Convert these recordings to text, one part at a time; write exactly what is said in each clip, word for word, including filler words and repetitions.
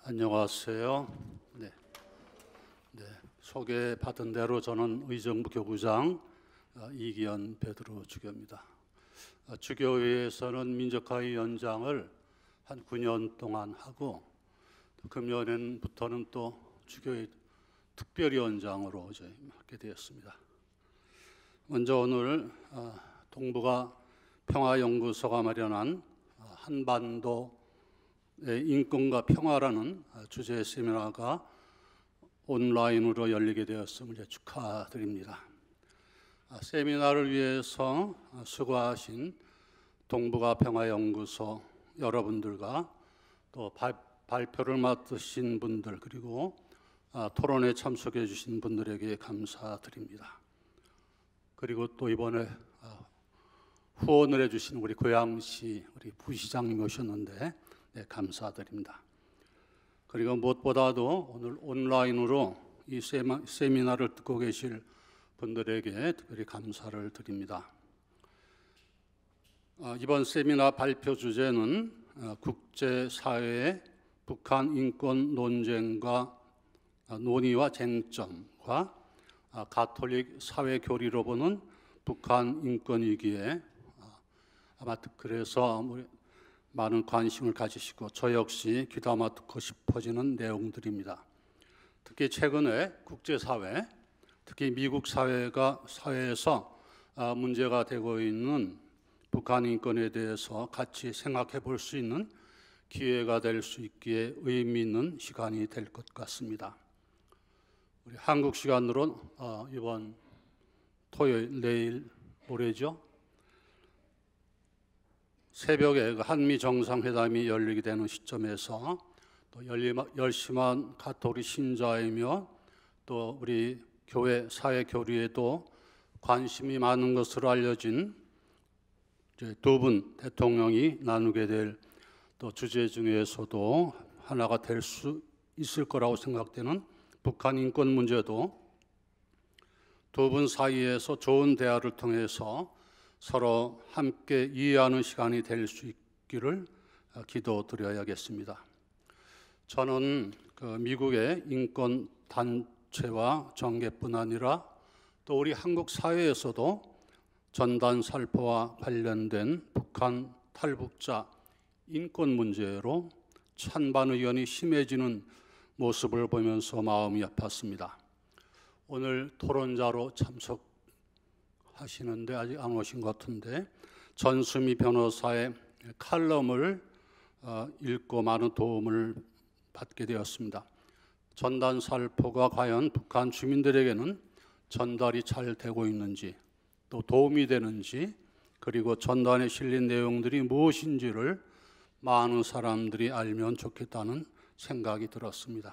안녕하세요. 네, 네, 소개받은 대로 저는 의정부 교구장 이기현 베드로 주교입니다. 주교회에서는 민족화위원장을 한 구 년 동안 하고 금년부터는 또 주교회 특별위원장으로 이제 맡게 되었습니다. 먼저 오늘 동북아 평화연구소가 마련한 한반도의 인권과 평화라는 주제의 세미나가 온라인으로 열리게 되었음을 축하드립니다. 세미나를 위해서 수고하신 동북아 평화연구소 여러분들과 또 발표를 맡으신 분들 그리고 토론에 참석해 주신 분들에게 감사드립니다. 그리고 또 이번에 후원을 해주신 우리 고양시 우리 부시장님 오셨는데 네, 감사드립니다. 그리고 무엇보다도 오늘 온라인으로 이 세미나를 듣고 계실 분들에게 특별히 감사를 드립니다. 이번 세미나 발표 주제는 국제사회의 북한 인권 논쟁과 논의와 쟁점과 가톨릭 사회 교리로 보는 북한 인권 위기에 아마 그래서 많은 관심을 가지시고 저 역시 귀담아 듣고 싶어지는 내용들입니다. 특히 최근에 국제사회, 특히 미국 사회가 사회에서 문제가 되고 있는 북한 인권에 대해서 같이 생각해 볼 수 있는 기회가 될 수 있기에 의미 있는 시간이 될 것 같습니다. 우리 한국 시간으로 이번 토요일, 내일, 모레죠. 새벽에 한미 정상회담이 열리게 되는 시점에서 또 열심한 가톨릭 신자이며 또 우리 교회 사회 교류에도 관심이 많은 것으로 알려진 두 분 대통령이 나누게 될 또 주제 중에서도 하나가 될 수 있을 거라고 생각되는 북한 인권 문제도 두 분 사이에서 좋은 대화를 통해서 서로 함께 이해하는 시간이 될 수 있기를 기도드려야겠습니다. 저는 그 미국의 인권 단체와 정계뿐 아니라 또 우리 한국 사회에서도 전단 살포와 관련된 북한 탈북자 인권 문제로 찬반 의견이 심해지는 모습을 보면서 마음이 아팠습니다. 오늘 토론자로 참석하시는데 아직 안 오신 것 같은데 전수미 변호사의 칼럼을 읽고 많은 도움을 받게 되었습니다. 전단 살포가 과연 북한 주민들에게는 전달이 잘 되고 있는지 또 도움이 되는지 그리고 전단에 실린 내용들이 무엇인지를 많은 사람들이 알면 좋겠다는 생각이 들었습니다.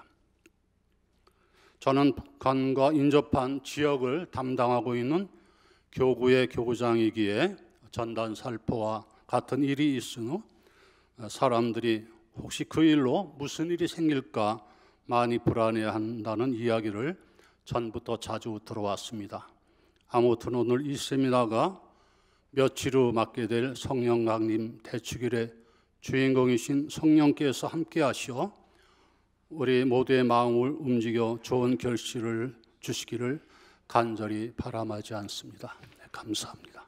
저는 북한과 인접한 지역을 담당하고 있는 교구의 교구장이기에 전단 살포와 같은 일이 있은 후 사람들이 혹시 그 일로 무슨 일이 생길까 많이 불안해한다는 이야기를 전부터 자주 들어왔습니다. 아무튼 오늘 이 세미나가 며칠 후 맡게 될 성령 강림 대축일의 주인공이신 성령께서 함께 하시어 우리 모두의 마음을 움직여 좋은 결실을 주시기를 간절히 바람하지 않습니다. 네, 감사합니다.